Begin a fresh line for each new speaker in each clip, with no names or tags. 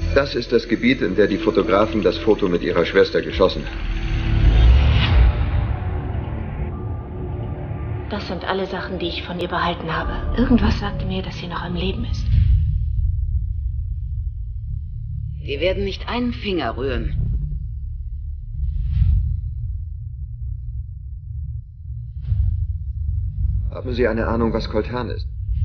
Das ist das Gebiet, in der die Fotografen das Foto mit ihrer Schwester geschossen haben.
Das sind alle Sachen, die ich von ihr behalten habe. Irgendwas sagte mir, dass sie noch am Leben ist.
Wir werden nicht einen Finger rühren.
Haben Sie eine Ahnung, was Coltan ist?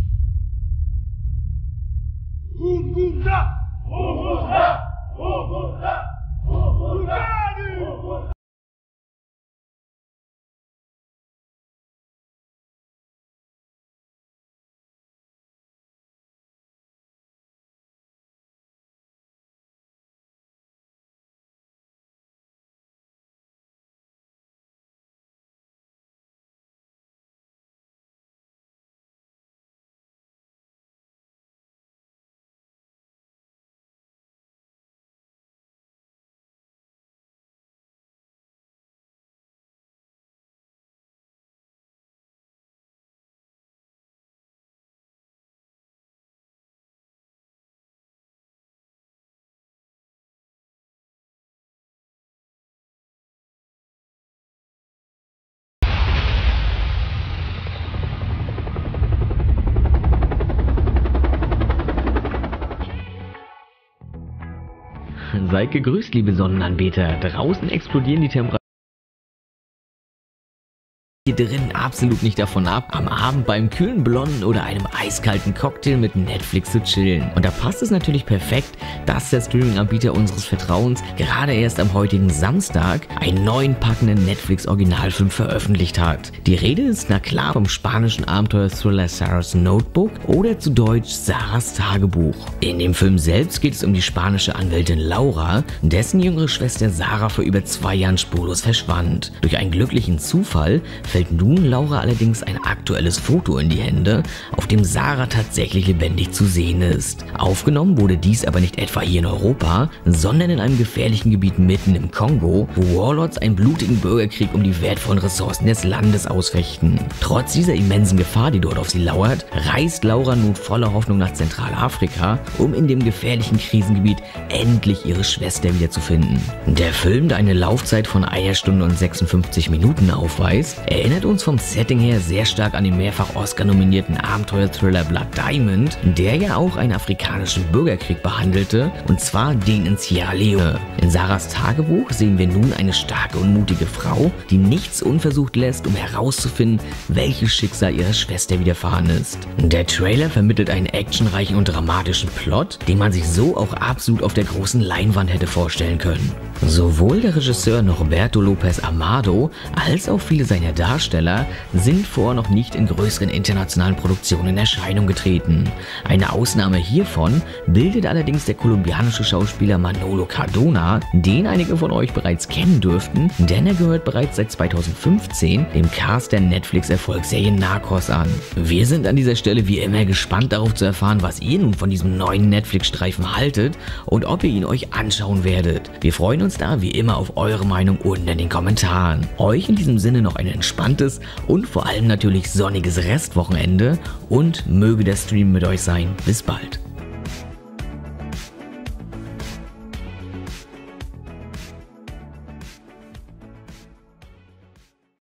Seid gegrüßt, liebe Sonnenanbeter. Draußen explodieren die Temperaturen. Hier drin absolut nicht davon ab, am Abend beim kühlen Blonden oder einem eiskalten Cocktail mit Netflix zu chillen. Und da passt es natürlich perfekt, dass der Streaming-Anbieter unseres Vertrauens gerade erst am heutigen Samstag einen neuen packenden Netflix-Originalfilm veröffentlicht hat. Die Rede ist na klar vom spanischen Abenteuer-Thriller Sarah's Notebook oder zu Deutsch Sarahs Tagebuch. In dem Film selbst geht es um die spanische Anwältin Laura, dessen jüngere Schwester Sarah vor über 2 Jahren spurlos verschwand. Durch einen glücklichen Zufall fällt nun Laura allerdings ein aktuelles Foto in die Hände, auf dem Sarah tatsächlich lebendig zu sehen ist. Aufgenommen wurde dies aber nicht etwa hier in Europa, sondern in einem gefährlichen Gebiet mitten im Kongo, wo Warlords einen blutigen Bürgerkrieg um die wertvollen Ressourcen des Landes ausfechten. Trotz dieser immensen Gefahr, die dort auf sie lauert, reist Laura nun voller Hoffnung nach Zentralafrika, um in dem gefährlichen Krisengebiet endlich ihre Schwester wiederzufinden. Der Film, der eine Laufzeit von 1 Stunde und 56 Minuten aufweist, erinnert uns vom Setting her sehr stark an den mehrfach Oscar-nominierten Abenteuer-Thriller Blood Diamond, der ja auch einen afrikanischen Bürgerkrieg behandelte, und zwar den in Sierra Leone. In Sarahs Tagebuch sehen wir nun eine starke und mutige Frau, die nichts unversucht lässt, um herauszufinden, welches Schicksal ihrer Schwester widerfahren ist. Der Trailer vermittelt einen actionreichen und dramatischen Plot, den man sich so auch absolut auf der großen Leinwand hätte vorstellen können. Sowohl der Regisseur Norberto Lopez Amado als auch viele seiner Darsteller sind vorher noch nicht in größeren internationalen Produktionen in Erscheinung getreten. Eine Ausnahme hiervon bildet allerdings der kolumbianische Schauspieler Manolo Cardona, den einige von euch bereits kennen dürften, denn er gehört bereits seit 2015 dem Cast der Netflix-Erfolgsserie Narcos an. Wir sind an dieser Stelle wie immer gespannt darauf zu erfahren, was ihr nun von diesem neuen Netflix-Streifen haltet und ob ihr ihn euch anschauen werdet. Wir freuen uns da wie immer auf eure Meinung unten in den Kommentaren. Euch in diesem Sinne noch ein entspanntes und vor allem natürlich sonniges Restwochenende und möge der Stream mit euch sein. Bis bald.